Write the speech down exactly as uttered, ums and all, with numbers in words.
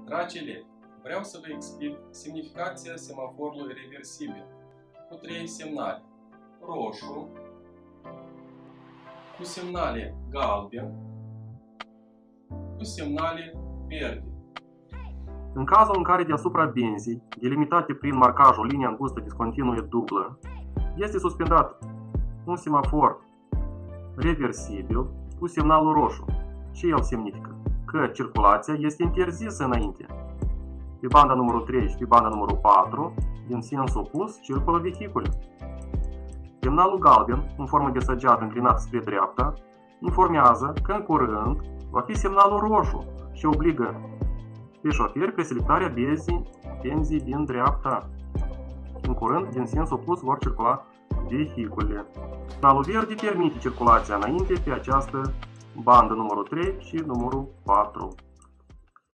Dragi elevi, vreau să vă explic semnificația semaforului reversibil cu trei semnale: roșu, cu semnale galben, cu semnale verde. În cazul în care deasupra benzii, delimitate prin marcajul linia îngustă discontinuă dublă, este suspendat un semafor reversibil cu semnalul roșu, ce el semnifică? Că circulația este interzisă înainte. Pe banda numărul trei și pe banda numărul patru, din sens opus, circulă vehicule. Semnalul galben, în formă de săgeată înclinată spre dreapta, informează că în curând va fi semnalul roșu și obligă pe șoferi pe selectarea benzii, benzii din dreapta. În curând, din sens opus, vor circula vehicule. Semnalul verde permite circulația înainte pe această bandă numărul trei și numărul patru.